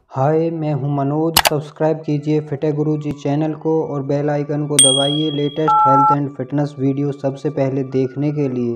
हाय, मैं हूं मनोज। सब्सक्राइब कीजिए फिटे गुरुजी चैनल को और बेल आइकन को दबाइए latest health and fitness video सबसे पहले देखने के लिए।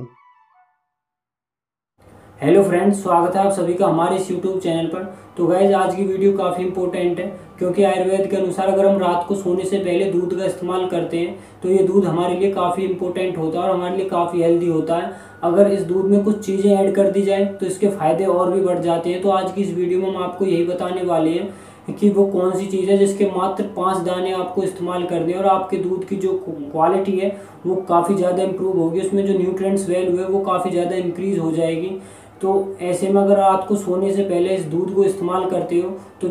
हेलो फ्रेंड्स, स्वागत है आप सभी का हमारे इस यूट्यूब चैनल पर। तो गाइज आज की वीडियो काफ़ी इंपॉर्टेंट है क्योंकि आयुर्वेद के अनुसार अगर हम रात को सोने से पहले दूध का इस्तेमाल करते हैं तो ये दूध हमारे लिए काफ़ी इंपॉर्टेंट होता है और हमारे लिए काफ़ी हेल्दी होता है। अगर इस दूध में कुछ चीज़ें ऐड कर दी जाए तो इसके फ़ायदे और भी बढ़ जाते हैं। तो आज की इस वीडियो में हम आपको यही बताने वाले हैं कि वो कौन सी चीज़ है जिसके मात्र 5 दाने आपको इस्तेमाल करने हैं और आपके दूध की जो क्वालिटी है वो काफ़ी ज़्यादा इंप्रूव होगी, उसमें जो न्यूट्रिएंट्स वैल्यू है वो काफ़ी ज़्यादा इंक्रीज़ हो जाएगी। तो ऐसे में अगर रात को सोने से पहले इस दूध को इस्तेमाल करते हो तो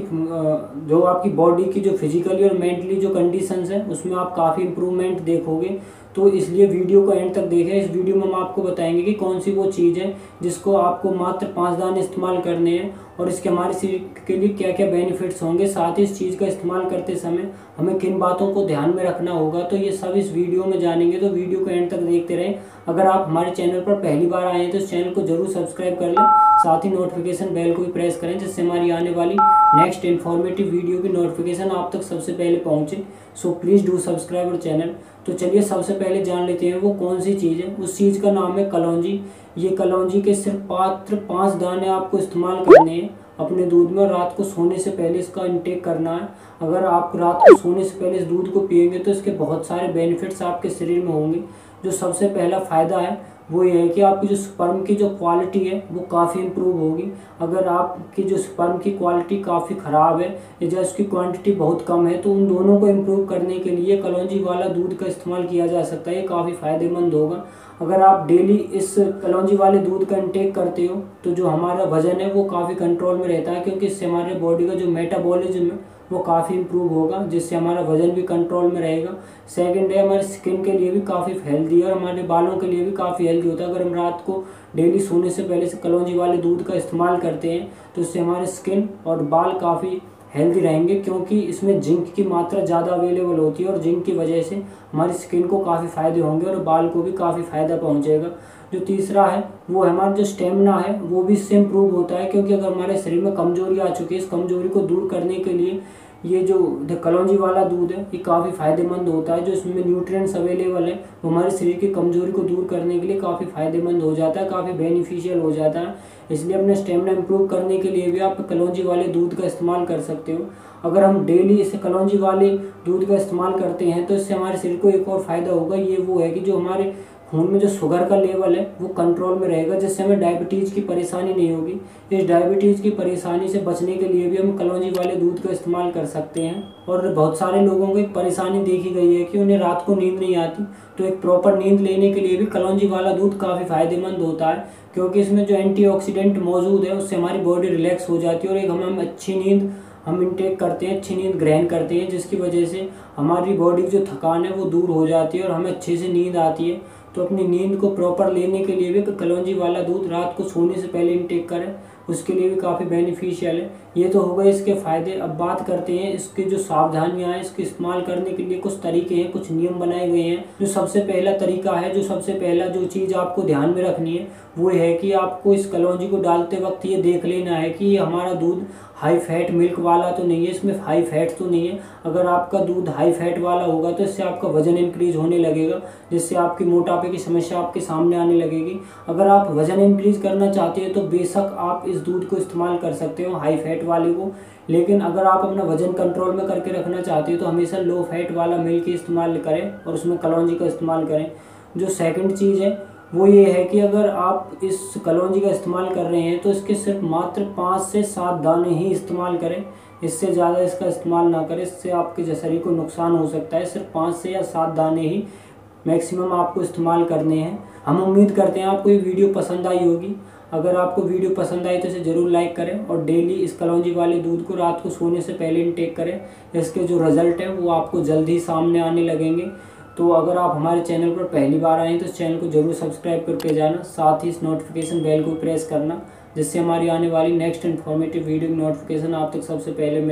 जो आपकी बॉडी की जो फिजिकली और मेंटली जो कंडीशंस है उसमें आप काफ़ी इंप्रूवमेंट देखोगे। तो इसलिए वीडियो को एंड तक देखें। इस वीडियो में हम आपको बताएंगे कि कौन सी वो चीज़ है जिसको आपको मात्र 5 दाने इस्तेमाल करने हैं और इसके हमारे शरीर के लिए क्या क्या बेनिफिट्स होंगे। साथ ही इस चीज़ का इस्तेमाल करते समय हमें किन बातों को ध्यान में रखना होगा, तो ये सब इस वीडियो में जानेंगे। तो वीडियो को एंड तक देखते रहें। अगर आप हमारे चैनल पर पहली बार आए हैं तो इस चैनल को जरूर सब्सक्राइब कर लें, साथ ही नोटिफिकेशन बेल को भी प्रेस करें जिससे हमारी आने वाली नेक्स्ट इन्फॉर्मेटिव वीडियो की नोटिफिकेशन आप तक सबसे पहले पहुंचे। सो प्लीज़ डू सब्सक्राइब और चैनल। तो चलिए सबसे पहले जान लेते हैं वो कौन सी चीज़ है। उस चीज़ का नाम है कलौंजी। ये कलौंजी के सिर्फ मात्र 5 दाने आपको इस्तेमाल करने हैं अपने दूध में और रात को सोने से पहले इसका इंटेक करना है। अगर आप रात को सोने से पहले इस दूध को पिएंगे तो इसके बहुत सारे बेनिफिट्स आपके शरीर में होंगे। जो सबसे पहला फ़ायदा है वो ये है कि आपकी जो स्पर्म की जो क्वालिटी है वो काफ़ी इंप्रूव होगी। अगर आपकी जो स्पर्म की क्वालिटी काफ़ी ख़राब है या उसकी क्वांटिटी बहुत कम है तो उन दोनों को इम्प्रूव करने के लिए कलौंजी वाला दूध का इस्तेमाल किया जा सकता है। ये काफ़ी फ़ायदेमंद होगा। अगर आप डेली इस कलौंजी वाले दूध का इंटेक करते हो तो जो हमारा वज़न है वो काफ़ी कंट्रोल में रहता है, क्योंकि इससे हमारे बॉडी का जो मेटाबॉलिज्म है वो काफ़ी इंप्रूव होगा, जिससे हमारा वज़न भी कंट्रोल में रहेगा। सेकंड है, हमारे स्किन के लिए भी काफ़ी हेल्दी है और हमारे बालों के लिए भी काफ़ी हेल्दी होता है। अगर हम रात को डेली सोने से पहले से कलौंजी वाले दूध का इस्तेमाल करते हैं तो इससे हमारे स्किन और बाल काफ़ी हेल्दी रहेंगे, क्योंकि इसमें जिंक की मात्रा ज़्यादा अवेलेबल होती है और जिंक की वजह से हमारी स्किन को काफ़ी फ़ायदे होंगे और बाल को भी काफ़ी फ़ायदा पहुँचेगा। जो तीसरा है वो हमारा जो स्टेमिना है वो भी इससे इम्प्रूव होता है, क्योंकि अगर हमारे शरीर में कमजोरी आ चुकी है इस कमजोरी को दूर करने के लिए ये जो कलौंजी वाला दूध है ये काफ़ी फ़ायदेमंद होता है। जो इसमें न्यूट्रिएंट्स अवेलेबल है वो हमारे शरीर की कमजोरी को दूर करने के लिए काफ़ी फ़ायदेमंद हो जाता है, काफ़ी बेनिफिशियल हो जाता है। इसलिए अपने स्टेमिना इंप्रूव करने के लिए भी आप कलौंजी वाले दूध का इस्तेमाल कर सकते हो। अगर हम डेली इसे कलौंजी वाले दूध का इस्तेमाल करते हैं तो इससे हमारे शरीर को एक और फ़ायदा होगा। ये वो है कि जो हमारे खून में जो शुगर का लेवल है वो कंट्रोल में रहेगा, जिससे हमें डायबिटीज़ की परेशानी नहीं होगी। इस डायबिटीज़ की परेशानी से बचने के लिए भी हम कलौंजी वाले दूध का इस्तेमाल कर सकते हैं। और बहुत सारे लोगों को एक परेशानी देखी गई है कि उन्हें रात को नींद नहीं आती, तो एक प्रॉपर नींद लेने के लिए भी कलौंजी वाला दूध काफ़ी फ़ायदेमंद होता है, क्योंकि इसमें जो एंटीऑक्सीडेंट मौजूद है उससे हमारी बॉडी रिलैक्स हो जाती है और एक हम अच्छी नींद हम इंटेक करते हैं, अच्छी नींद ग्रहण करते हैं, जिसकी वजह से हमारी बॉडी की जो थकान है वो दूर हो जाती है और हमें अच्छे से नींद आती है। तो अपनी नींद को प्रॉपर लेने के लिए भी कलौंजी वाला दूध रात को सोने से पहले इंटेक करें, उसके लिए भी काफ़ी बेनिफिशियल है। ये तो हो गए इसके फ़ायदे। अब बात करते हैं इसकी जो सावधानियां हैं। इसके इस्तेमाल करने के लिए कुछ तरीके हैं, कुछ नियम बनाए हुए हैं। जो सबसे पहला तरीका है, जो सबसे पहला जो चीज़ आपको ध्यान में रखनी है वो है कि आपको इस कलौंजी को डालते वक्त ये देख लेना है कि हमारा दूध हाई फैट मिल्क वाला तो नहीं है, इसमें हाई फैट तो नहीं है। अगर आपका दूध हाई फैट वाला होगा तो इससे आपका वजन इंक्रीज होने लगेगा, जिससे आपकी मोटापे की समस्या आपके सामने आने लगेगी। अगर आप वजन इंक्रीज करना चाहते हैं तो बेशक आप इस दूध को इस्तेमाल कर सकते हो, हाई फैट वाले को। लेकिन अगर आप अपना वजन कंट्रोल में करके रखना चाहते हो तो हमेशा लो फैट वाला मिल्क ही इस्तेमाल करें और उसमें कलौंजी का इस्तेमाल करें। जो सेकंड चीज़ है वो ये है कि अगर आप इस कलौंजी का इस्तेमाल कर रहे हैं तो इसके सिर्फ मात्र 5 से 7 दाने ही इस्तेमाल करें, इससे ज़्यादा इसका इस्तेमाल ना करें, इससे आपके शरीर को नुकसान हो सकता है। सिर्फ 5 से या 7 दाने ही मैक्सिमम आपको इस्तेमाल करने हैं। हम उम्मीद करते हैं आपको ये वीडियो पसंद आई होगी। अगर आपको वीडियो पसंद आई तो इसे ज़रूर लाइक करें और डेली इस कलौंजी वाले दूध को रात को सोने से पहले इंटेक करें। इसके जो रिज़ल्ट हैं वो आपको जल्द ही सामने आने लगेंगे। तो अगर आप हमारे चैनल पर पहली बार आएँ तो इस चैनल को जरूर सब्सक्राइब करके जाना, साथ ही इस नोटिफिकेशन बेल को प्रेस करना, जिससे हमारी आने वाली नेक्स्ट इन्फॉर्मेटिव वीडियो की नोटिफिकेशन आप तक सबसे पहले मिले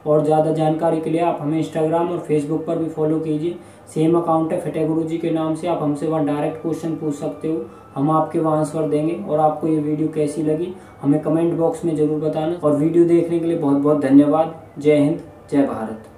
और ज़्यादा जानकारी के लिए आप हमें इंस्टाग्राम और फेसबुक पर भी फॉलो कीजिए। सेम अकाउंट है फतेह गुरुजी के नाम से, आप हमसे वहाँ डायरेक्ट क्वेश्चन पूछ सकते हो, हम आपके वहाँ आंसर देंगे। और आपको ये वीडियो कैसी लगी हमें कमेंट बॉक्स में ज़रूर बताना। और वीडियो देखने के लिए बहुत बहुत धन्यवाद। जय हिंद, जय भारत।